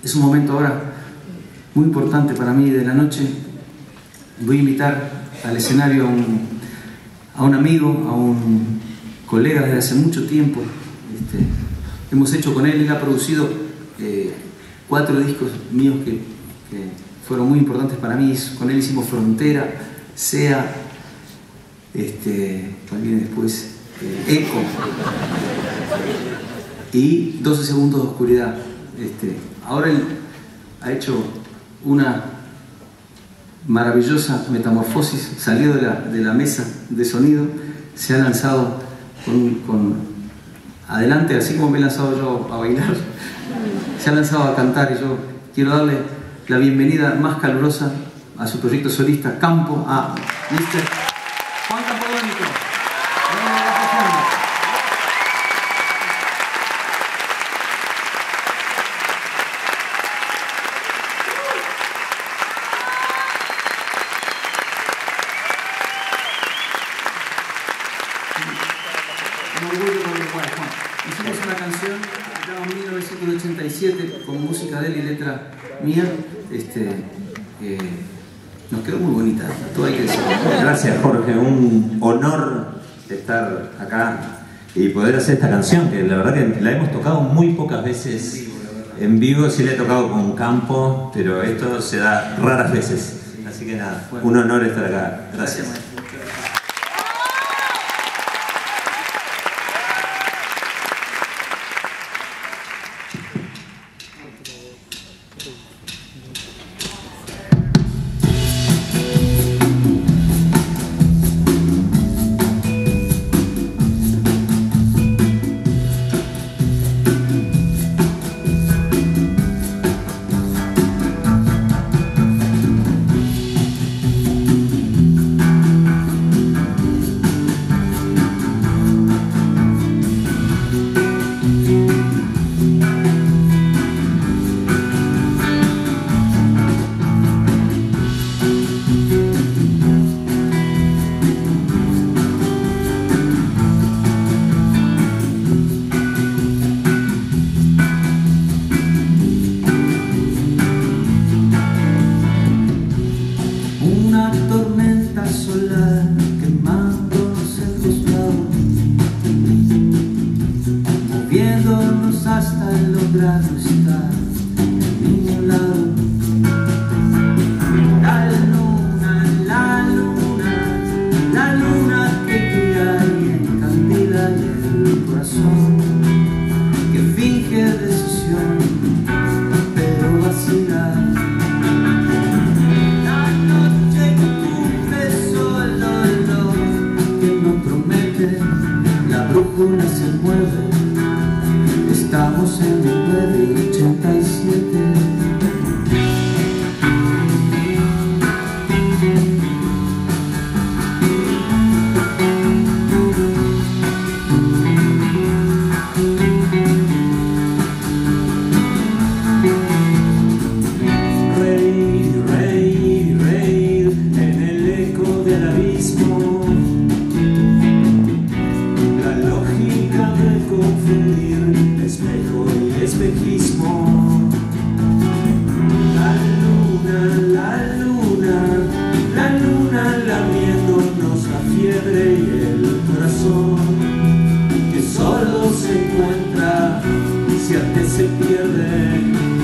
Es un momento ahora muy importante para mí de la noche. Voy a invitar al escenario a un amigo, a un colega desde hace mucho tiempo. Hemos hecho con él ha producido 4 discos míos que fueron muy importantes para mí. Con él hicimos Frontera, Sea, ¿cuál viene después? Eco y 12 segundos de oscuridad. Ahora él ha hecho una maravillosa metamorfosis, salió de la mesa de sonido, se ha lanzado adelante, así como me he lanzado yo a bailar, se ha lanzado a cantar, y yo quiero darle la bienvenida más calurosa a su proyecto solista Campo, a Mr. Juan Campodónico. Hicimos una canción que estaba en 1987 con música de él y letra mía. Nos quedó muy bonita, todo hay que decirlo. Gracias, Jorge, un honor estar acá y poder hacer esta canción, que la verdad que la hemos tocado muy pocas veces en vivo. Sí la he tocado con Campo, pero esto se da raras veces, así que nada, un honor estar acá. Gracias. Moviéndonos hasta lograr estar en ningún lado. La luna que guía y encandila y el corazón que finge decisión, pero vacila. La noche cumple solo lo que no promete, la brújula se mueve. Estamos en el 987. Reír en el eco del abismo. La lógica de confundir espejo y espejismo. La luna lamiéndonos la fiebre y el corazón que solo se encuentra si antes se pierde.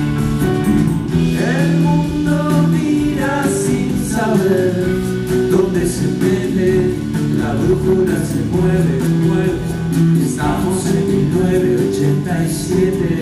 El mundo mira sin saber dónde se mete, la brújula se mueve. Estamos en 1987.